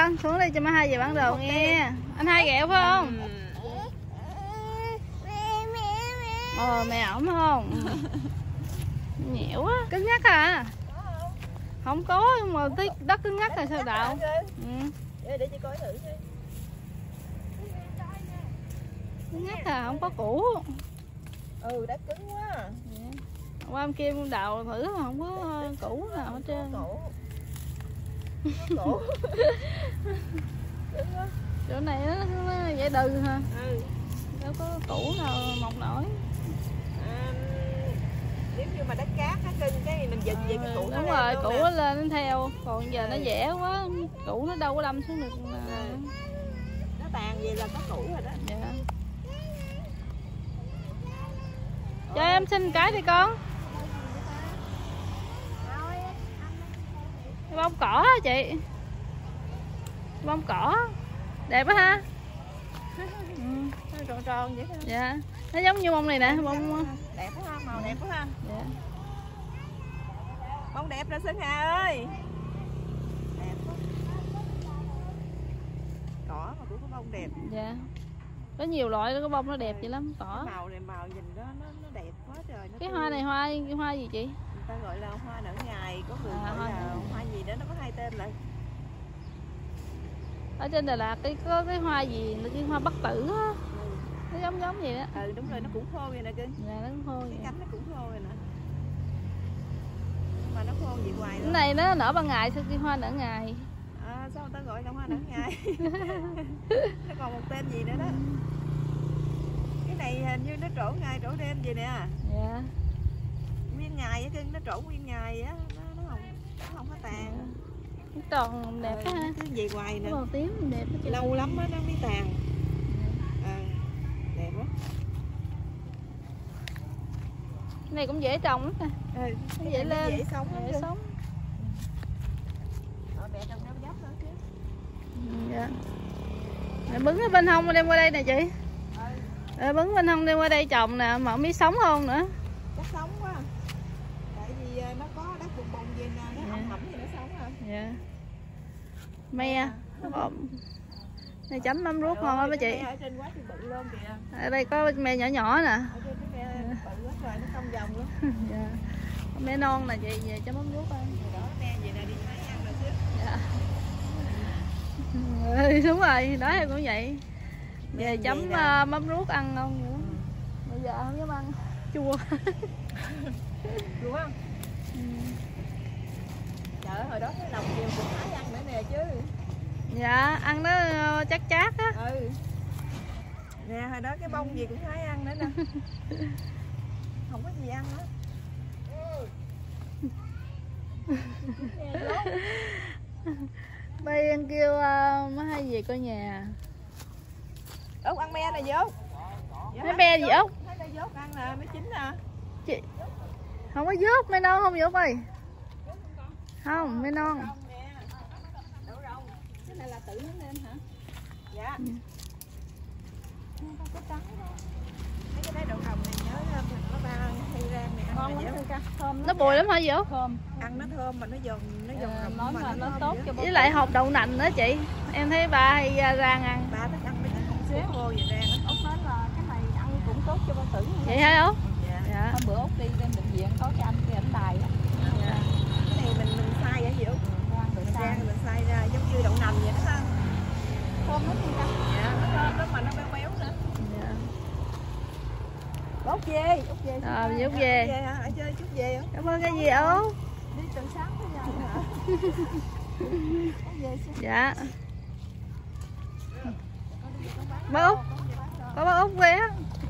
xuống đây cho má Hai về bản đồ nghe. Anh Hai ghẹo phải không? Mẹ ổng không? Nhẽo á, cứng nhắc à? Không có, nhưng mà tí đất cứng nhắc là sao đạo? Để chị coi thử xem. Cứng nhắc à, không có củ. Đất cứng quá. Qua bên kia đào thử không có củ nào hết trơn. Củ. Chỗ này nó dễ đừ ha. Đâu có củ nào mọc nổi. Nếu như mà đất cát nó cưng cái mình dịch về cái củ nó. Đúng rồi, củ nó lên nó theo. Còn giờ nó dẻ quá, củ nó đâu có đâm xuống được. Nó tàn vậy là có củ rồi đó. Dạ. Cho em xin cái đi con. Cái bông cỏ á chị. Bông cỏ. Đẹp quá ha. Nó tròn tròn vậy. Dạ. Nó giống như bông này nè, bông đẹp quá ha, màu đẹp quá ha. Dạ. Bông đẹp rồi Xuân Hà ơi. Đẹp quá. Cỏ mà cũng có bông đẹp. Dạ. Có nhiều loại đó, có bông nó đẹp vậy lắm, cỏ. Màu này màu nhìn đó nó đẹp quá trời. Cái hoa này hoa gì chị? Người ta gọi là hoa nở ngày, có người gọi là hoa gì đó, nó có hai tên lại. Ở trên Đà Lạt có cái hoa gì, cái hoa bất tử á. Nó giống vậy đó. Đúng rồi, nó cũng khô vậy nè cưng. Dạ, nó cũng khô vậy. Cái cánh nó cũng khô vậy nè. Nhưng mà nó khô vậy hoài cái này nó nở ban ngày, sao cái hoa nở ngày? Sao người ta gọi là hoa nở ngày? Nó còn một tên gì nữa đó. Cái này hình như nó trổ ngày trổ đêm vậy nè. Dạ. Nguyên ngày á cưng, nó trổ nguyên ngày á, nó không có tàn. Nó tròn đẹp á ha. Cứ vậy hoài nè. Màu tím đẹp á. Lâu lắm á nó mới tàn. Đẹp quá. Cái này cũng dễ trồng lắm nè. Nó dễ lên. Dễ sống lắm. Dễ sống. Mẹ trồng rau dốc nữa chứ. Dạ. Bứng ở bên hông đem qua đây nè chị. Bứng bên hông đem qua đây trồng nè, mà không biết sống không nữa. Chắc sống quá. Tại vì nó có đất bùn bùn gì nè, nó ẩm thì nó sống hả? Dạ. Me. Này chấm mắm ruốc ngon lắm đó chị. Ở trên quá thì bự luôn kìa. Ở đây có me nhỏ nhỏ nè. Ở trên cái me bự quá rồi, nó cong vòng luôn. Dạ. Me non nè chị, về chấm mắm ruốc ăn. Đó, me vậy nè, đi hái ăn rồi chứ. Dạ. Đúng rồi, đó em cũng vậy. Về chấm mắm ruốc ăn ngon nữa. Bây giờ không dám ăn, chua. Chua không? Trời ơi, hồi đó cái lòng nhiều cũng hái ăn nữa nè chứ. Dạ, ăn nó chắc chát á. Nè, hồi đó cái bông gì cũng hái ăn nữa nè. Không có gì ăn nữa. Bây ăn kêu má Hai về coi nhà. Út ăn me này vô. Mấy me gì Út? Thấy nó dốt ăn nè, mới chín nè. Chị không có dốt, me non không vậy Út ơi? Không, me non. Cái này là tự nó lên hả? Dạ. Không có trắng đâu. Mấy cái đậu đồng này nhớ nó ba hay rang này ăn là dễ thơm. Nó bùi lắm hả vậy? Thơm. Ăn nó thơm mà nó giòn nói mà nó tốt cho với lại hột đậu nành nữa chị. Em thấy ba hay rang ăn. Ba thích ăn mấy cái xế khô vậy rang á. Út nói là cái này ăn cũng tốt cho bao tử. Vậy hả Út? Dạ. Hôm bữa Út đi lên bệnh viện có cái anh kia ảnh đài á. Dạ. Cái này mình xay vậy Út. Mình xay ra giống như đậu nành vậy đó ha. Thơm lắm nha. Dạ, nó thơm lắm mà nó béo béo nữa. Dạ. Út về. Út về. Hả? Ở chơi chút về hả? Cảm ơn cái gì Út? Đi từ sáng tới giờ hả? Dạ. Bác Út. Có bác Út về á.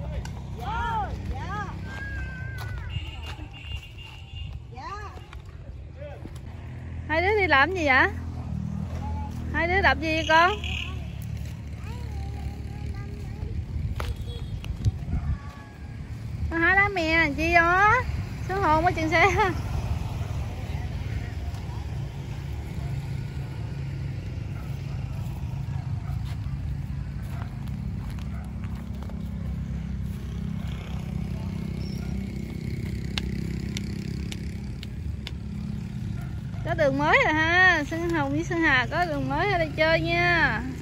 Hai đứa đi làm gì vậy? Hai đứa đập gì vậy con? Nó hái lá me làm chi đó? Xuống hồn ở trên xe. Có đường mới rồi ha. Xuân Hồng với Xuân Hà có đường mới ở đây chơi nha.